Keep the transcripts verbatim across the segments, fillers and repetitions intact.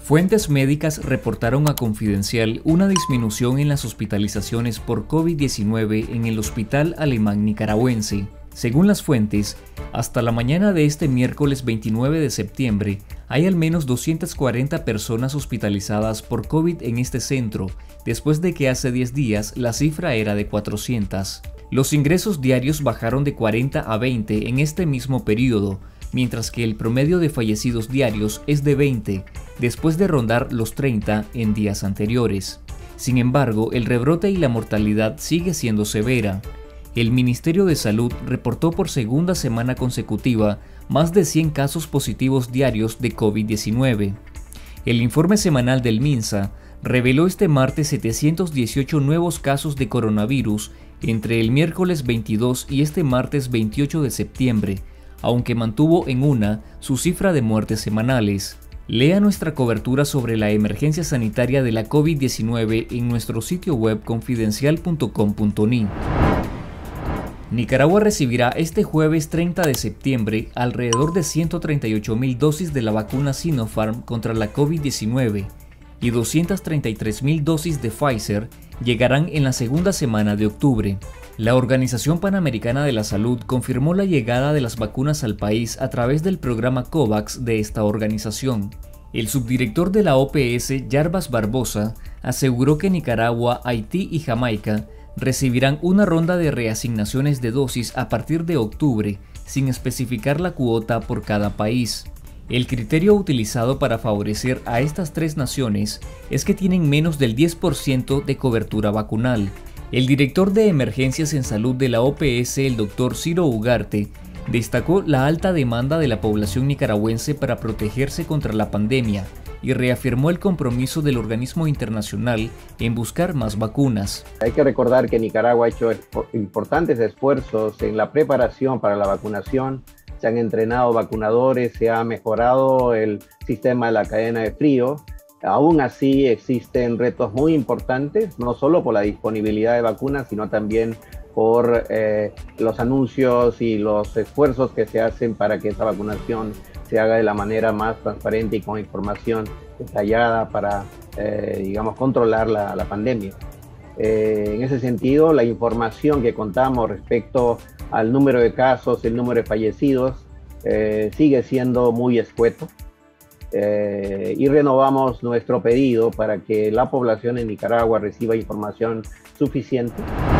Fuentes médicas reportaron a Confidencial una disminución en las hospitalizaciones por COVID diecinueve en el Hospital Alemán Nicaragüense. Según las fuentes, hasta la mañana de este miércoles veintinueve de septiembre, hay al menos doscientas cuarenta personas hospitalizadas por COVID en este centro, después de que hace diez días la cifra era de cuatrocientas. Los ingresos diarios bajaron de cuarenta a veinte en este mismo periodo, mientras que el promedio de fallecidos diarios es de veinte, después de rondar los treinta en días anteriores. Sin embargo, el rebrote y la mortalidad sigue siendo severa. El Ministerio de Salud reportó por segunda semana consecutiva más de cien casos positivos diarios de COVID diecinueve. El informe semanal del MINSA reveló este martes setecientos dieciocho nuevos casos de coronavirus entre el miércoles veintidós y este martes veintiocho de septiembre, aunque mantuvo en una su cifra de muertes semanales. Lea nuestra cobertura sobre la emergencia sanitaria de la COVID diecinueve en nuestro sitio web confidencial punto com punto ni. Nicaragua recibirá este jueves treinta de septiembre alrededor de ciento treinta y ocho mil dosis de la vacuna Sinopharm contra la COVID diecinueve y doscientas treinta y tres mil dosis de Pfizer llegarán en la segunda semana de octubre. La Organización Panamericana de la Salud confirmó la llegada de las vacunas al país a través del programa COVAX de esta organización. El subdirector de la O P S, Jarbas Barbosa, aseguró que Nicaragua, Haití y Jamaica recibirán una ronda de reasignaciones de dosis a partir de octubre, sin especificar la cuota por cada país. El criterio utilizado para favorecer a estas tres naciones es que tienen menos del diez por ciento de cobertura vacunal. El director de Emergencias en Salud de la O P S, el doctor Ciro Ugarte, destacó la alta demanda de la población nicaragüense para protegerse contra la pandemia y reafirmó el compromiso del organismo internacional en buscar más vacunas. Hay que recordar que Nicaragua ha hecho importantes esfuerzos en la preparación para la vacunación. Se han entrenado vacunadores, se ha mejorado el sistema de la cadena de frío. Aún así existen retos muy importantes, no solo por la disponibilidad de vacunas, sino también por eh, los anuncios y los esfuerzos que se hacen para que esa vacunación se haga de la manera más transparente y con información detallada para, eh, digamos, controlar la, la pandemia. Eh, en ese sentido, la información que contamos respecto al número de casos, el número de fallecidos, eh, sigue siendo muy escueto. Eh, y renovamos nuestro pedido para que la población en Nicaragua reciba información suficiente.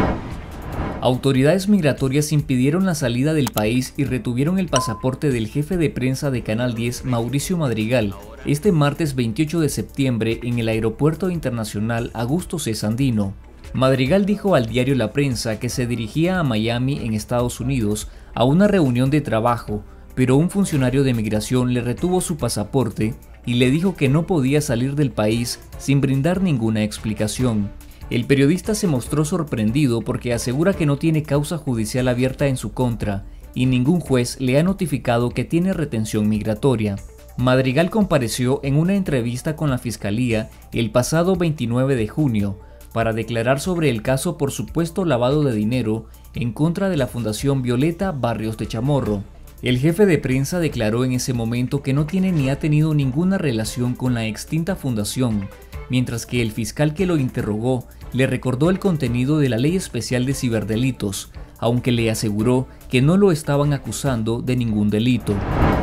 Autoridades migratorias impidieron la salida del país y retuvieron el pasaporte del jefe de prensa de Canal diez, Mauricio Madrigal, este martes veintiocho de septiembre en el Aeropuerto Internacional Augusto C. Sandino. Madrigal dijo al diario La Prensa que se dirigía a Miami, en Estados Unidos, a una reunión de trabajo, pero un funcionario de migración le retuvo su pasaporte y le dijo que no podía salir del país sin brindar ninguna explicación. El periodista se mostró sorprendido porque asegura que no tiene causa judicial abierta en su contra y ningún juez le ha notificado que tiene retención migratoria. Madrigal compareció en una entrevista con la Fiscalía el pasado veintinueve de junio para declarar sobre el caso por supuesto lavado de dinero en contra de la Fundación Violeta Barrios de Chamorro. El jefe de prensa declaró en ese momento que no tiene ni ha tenido ninguna relación con la extinta fundación, mientras que el fiscal que lo interrogó le recordó el contenido de la Ley Especial de Ciberdelitos, aunque le aseguró que no lo estaban acusando de ningún delito.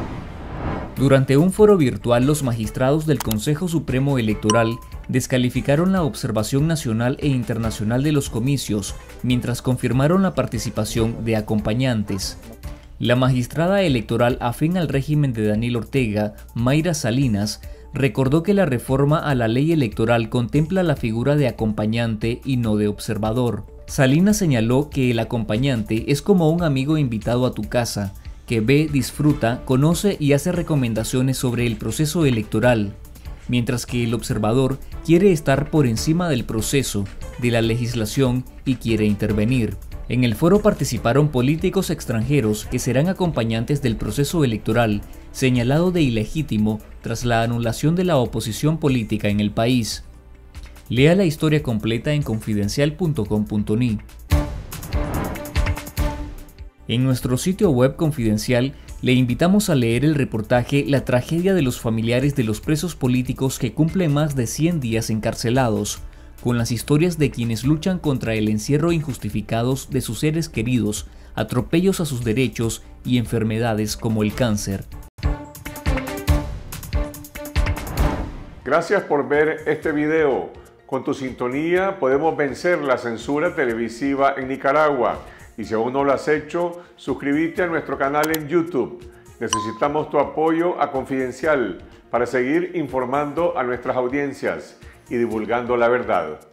Durante un foro virtual, los magistrados del Consejo Supremo Electoral descalificaron la observación nacional e internacional de los comicios, mientras confirmaron la participación de acompañantes. La magistrada electoral afín al régimen de Daniel Ortega, Mayra Salinas, recordó que la reforma a la ley electoral contempla la figura de acompañante y no de observador. Salinas señaló que el acompañante es como un amigo invitado a tu casa, que ve, disfruta, conoce y hace recomendaciones sobre el proceso electoral, mientras que el observador quiere estar por encima del proceso, de la legislación y quiere intervenir. En el foro participaron políticos extranjeros que serán acompañantes del proceso electoral, señalado de ilegítimo tras la anulación de la oposición política en el país. Lea la historia completa en confidencial punto com punto ni. En nuestro sitio web Confidencial Le invitamos a leer el reportaje La tragedia de los familiares de los presos políticos que cumplen más de cien días encarcelados, con las historias de quienes luchan contra el encierro injustificados de sus seres queridos, atropellos a sus derechos y enfermedades como el cáncer. Gracias por ver este video. Con tu sintonía podemos vencer la censura televisiva en Nicaragua. Y si aún no lo has hecho, suscríbete a nuestro canal en YouTube. Necesitamos tu apoyo a Confidencial para seguir informando a nuestras audiencias y divulgando la verdad.